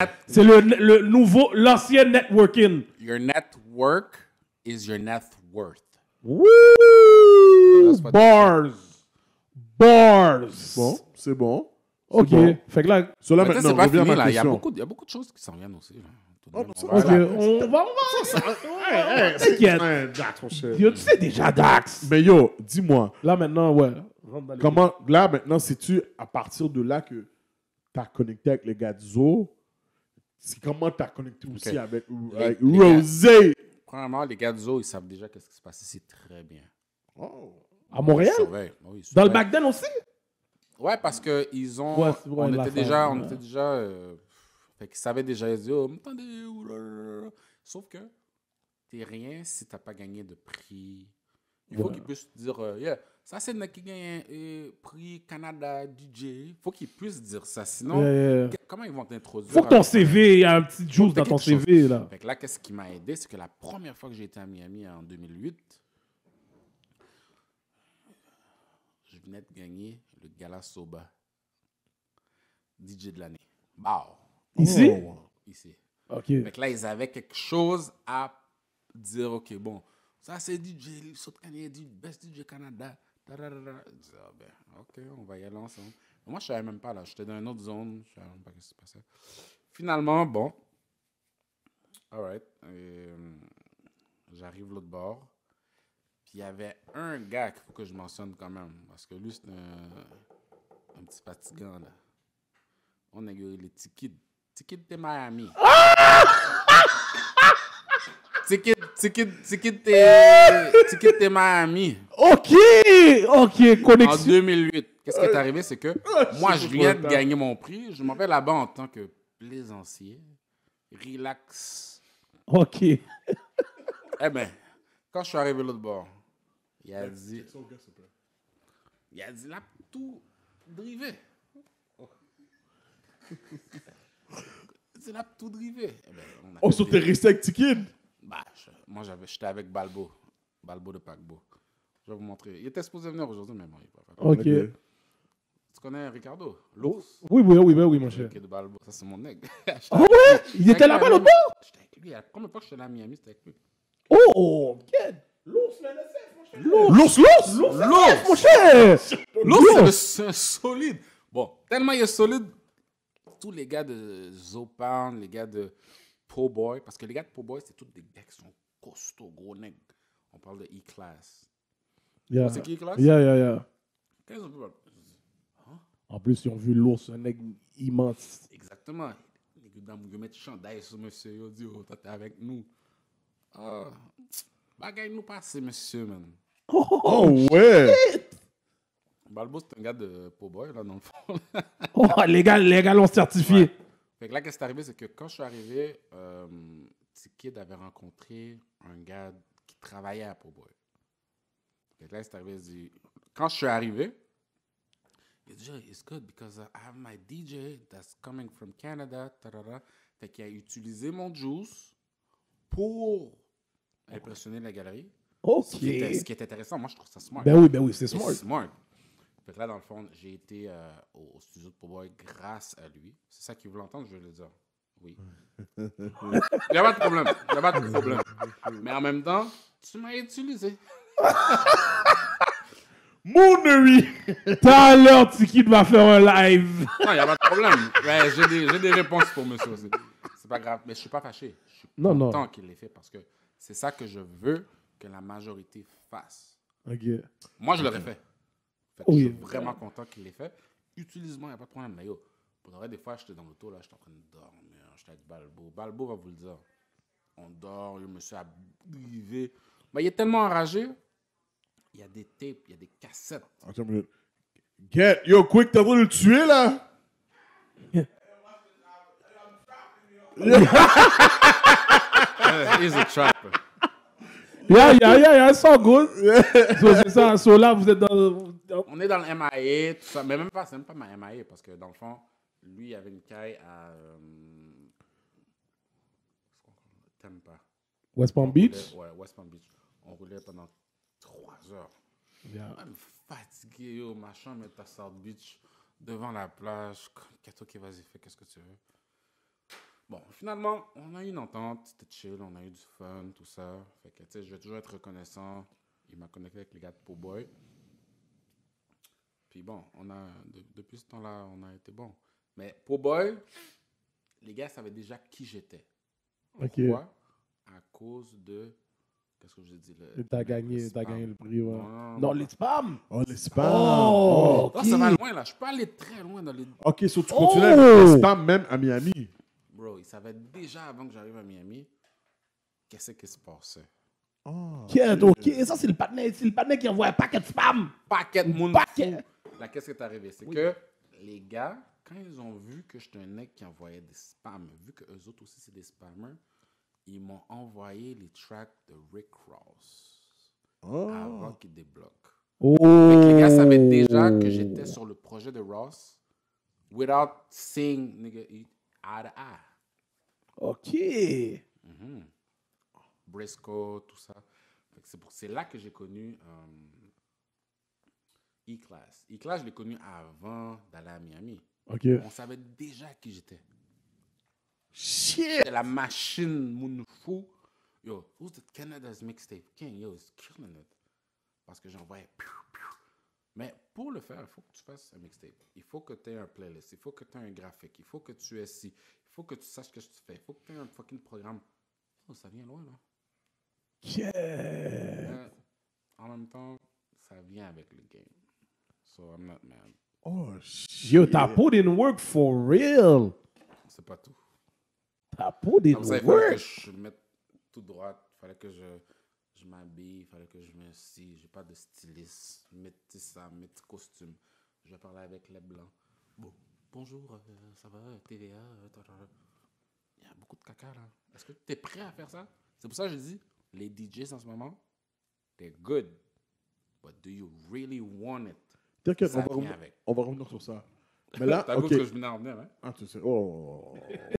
C'est le nouveau, l'ancien networking. Your network is your net worth. Woo! That's what Bars. Bars. Bon, c'est bon. Ok. bon. Fait que là, Cela Mais ça, maintenant, c'est pas reviens à fini, ma là. Il y question. a beaucoup de choses qui s'en viennent aussi. Là. Oh, non, ça ok, va. on va. T'inquiète. Dax, mon cher. Yo, tu sais déjà Dax. Mais yo, dis-moi, Là maintenant, ouais. Rentre dans les- comment, là maintenant, c'est-tu à partir de là que tu as connecté avec les gars de Zo? C'est comment tu as connecté aussi Ok. avec Les Rosé? Premièrement, les gars du zoo, ils savent déjà qu'est-ce qui se passe ici très bien. Oh. À Montréal? Ils surveillent. Oui, ils Dans le surveillent. Backden aussi? Ouais, parce que ils ont. Ouais, c'est vrai, on, la était femme, déjà, ouais. on était déjà. Fait qu'ils savaient déjà, ils disaient, oh, attendez, sauf que t'es rien si t'as pas gagné de prix. Il faut Ouais. qu'ils puissent te dire, yeah, ça c'est le qui gagne prix Canada DJ. Il faut qu'ils puissent dire ça. Sinon, comment ils vont t'introduire? Faut que ton CV, il y a un petit juice dans ton quelque chose. CV, là. Fait que là, qu'est-ce qui m'a aidé, c'est que la première fois que j'ai été à Miami en 2008, je venais de gagner le Gala Soba DJ de l'année. Wow! Ici? Oh. Ici. Ok. Fait que là, ils avaient quelque chose à dire, OK, bon, ça c'est DJ, il saute gagner du Best DJ Canada. Je disais, ah ben, OK, on va y aller ensemble. Mais moi, je savais même pas, là. J'étais dans une autre zone. Je savais même pas ce qui se passait. Finalement, bon, all right. J'arrive l'autre bord. Puis il y avait un gars qu'il faut que je mentionne quand même. Parce que lui, c'est un petit fatigant, là. On a gueulé les Tikid. Tikid de Miami. Tikid de Miami. Ok! Ok, En connexion. 2008. Qu'est-ce qui est arrivé, c'est que moi, je viens de gagner mon prix. Je m'en vais là-bas en tant que plaisancier. Relax. Ok. Eh bien, quand je suis arrivé l'autre bord, il a dit... Il a dit, là, tout drivé. C'est là, tout drivé. Eh ben, on a Oh, fait so des- t'es resté avec Tikid? Bah, moi, j'étais avec Balbo. Balbo de Paquebot. Je vais vous montrer. Il était supposé venir aujourd'hui, mais bon, il va pas. Ok. Tu connais Ricardo? L'ours? Oui, mon cher. Ok, de Balbo. Ça, c'est mon nègre. Ah ouais? Il était là-bas l'autre bord? J'étais avec lui. La première fois que j'étais allé à Miami, c'était avec lui. Oh! Ok. L'ours, L'ours! L'ours, mon cher! L'ours, c'est un solide. Bon, tellement il est solide, tous les gars de Zopan, les gars de Po Boy, parce que les gars de Po Boy, c'est tous des gars qui sont costauds, gros nègres. On parle de E-Class. Yeah. C'est qui E-Class? Yeah. 15 peu. En plus, ils ont vu l'ours, un nègre immense. Exactement. Les gars dans mon mettre chandail sur monsieur, ils ont dit, oh, toi, t'es avec nous. Ah, bagaille nous passer, monsieur, man. Oh, ouais! Balbo, c'est un gars de Po Boy, là, dans le fond. Oh, les gars l'ont certifié. Ouais. Fait que là, qu'est-ce qui est arrivé, c'est que quand je suis arrivé, T-Kid avait rencontré un gars qui travaillait à Po Boy. Fait que là, c'est arrivé, il dit, quand je suis arrivé, il a dit, it's good because I have my DJ that's coming from Canada. Tarara. Fait qu'il a utilisé mon juice pour impressionner la galerie. Ok. Ce qui est intéressant, moi, je trouve ça smart. Ben oui, c'est C'est smart. smart. Fait que là, dans le fond, j'ai été au studio de Po Boy grâce à lui. C'est ça qu'il voulait entendre, je vais le dire. Oui. Il n'y a pas de problème. Il n'y a pas de problème. Mais en même temps, tu m'as utilisé. Moonery! Tout à l'heure, Tiki va faire un live. Non, il n'y a pas de problème. Ouais, j'ai des réponses pour monsieur aussi. C'est pas grave. Mais je ne suis pas fâché. Je suis content qu'il l'ait fait parce que c'est ça que je veux que la majorité fasse. Ok. Moi, je l'aurais fait. Fait que je suis vraiment content qu'il l'ait fait. Utilise-moi, il n'y a pas de problème. Mais yo, pour de vrai, des fois, j'étais dans l'auto, là, j'étais en train de dormir. J'étais avec Balbo. Balbo va vous le dire. On dort, le monsieur a brivé. Mais il est tellement enragé. Il y a des tapes, il y a des cassettes. Attends une minute. Yo, quick, t'es en train de le tuer, là? He's a trapper. Yeah, it's all good. So, c'est ça. So là, vous êtes dans... On est dans le MIA, tout ça. Mais même pas, c'est même pas ma MIA parce que dans le fond, lui, il avait une caille à Tampa. West Palm Beach? Ouais, West Palm Beach. On roulait pendant 3 heures. Yeah. Je suis fatigué, yo, machin, mais t'as South Beach devant la plage. Kato, ok, vas-y, fais qu'est-ce que tu veux. Bon, finalement, on a eu une entente, c'était chill, on a eu du fun, tout ça. Fait que, tu sais, je vais toujours être reconnaissant. Il m'a connecté avec les gars de Po-Boy. Puis bon, depuis ce temps-là, on a été bon. Mais Po-Boy, les gars savaient déjà qui j'étais. Ok. Pourquoi? À cause de... Qu'est-ce que je dis là? T'as gagné le prix, ouais. Non, les spams! Oh, les spams. Oh, Là, ça va loin, là. Je peux aller très loin dans les... Ok, so tu continues avec les spams même à Miami. Bro, ils savaient déjà avant que j'arrive à Miami qu'est-ce qui se passait. Oh, Ok, ça c'est le partenaire qui envoie un paquet de spam! Paquet de monde Paquet. fou. Là, qu'est-ce qui est arrivé? C'est que les gars, quand ils ont vu que j'étais un mec qui envoyait des spams, vu que eux autres aussi c'est des spammers, ils m'ont envoyé les tracks de Rick Ross avant qu'ils débloquent. Oh! Fait que les gars savaient déjà que j'étais sur le projet de Ross without seeing nigga eye to eye. Ok! Briscoe, tout ça. Fait que c'est là que j'ai connu E-Class. E-Class, je l'ai connu avant d'aller à Miami. Ok. On savait déjà qui j'étais. Shit! C'était la machine moun fou. Yo, who's the Canada's mixtape king? Yo, it's killing it. Parce que j'envoyais. Mais pour le faire, il faut que tu fasses un mixtape. Il faut que tu aies un playlist. Il faut que tu aies un graphique. Il faut que tu aies ci. Il faut que tu saches ce que tu fais. Il faut que tu aies un fucking programme. Oh, ça vient loin, là. Yeah! Mais en même temps, ça vient avec le game. So I'm not mad. Oh, shit. Yo, t'as put in work for real! C'est pas tout. T'as put in Comme ça, il fallait que work! je me mette tout droit. Il fallait que je m'habille. Il fallait que je me scie. J'ai pas de styliste. Mettez ça, mettez costume. Je vais parler avec les blancs. Bon, bonjour, ça va, TVA. Il y a beaucoup de caca là. Est-ce que tu es prêt à faire ça? C'est pour ça que je dis, les DJs en ce moment, they're good. But do you really want it? T'inquiète, Ça vient avec. on va revenir sur ça. Mais là, T'as ok. vu que je venais en venir, hein? Ah, tu sais. Oh.